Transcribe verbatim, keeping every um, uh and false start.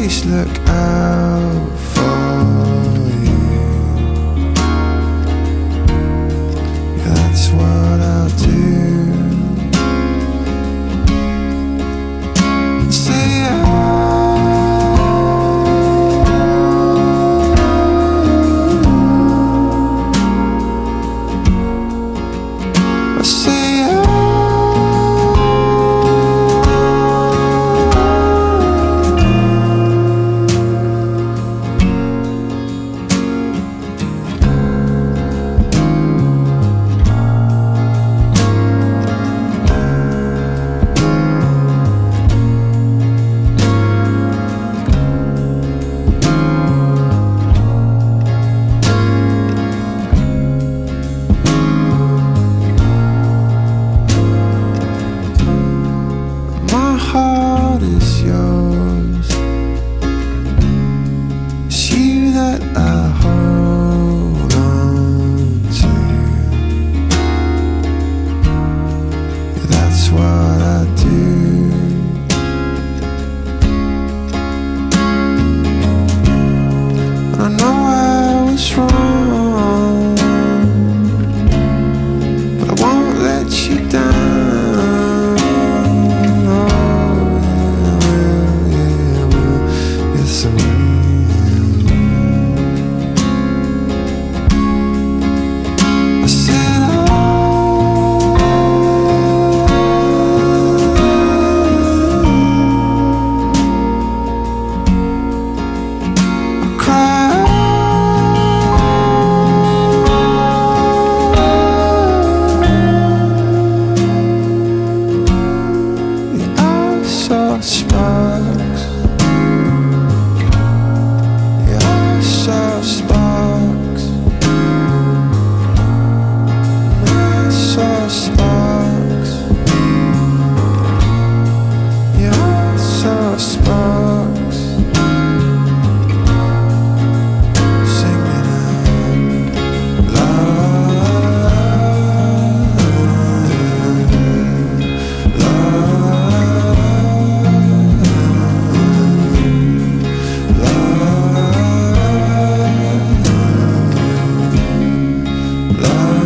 always look out for you. Yeah, that's what I'll do. Say I say heart is yours. It's you that I hold on to. Yeah, that's what I do. And I know I was wrong, but I won't let you down. Sparks, yeah, I saw sparks. I saw sparks, yeah, I saw sparks. Singing out love, love. Love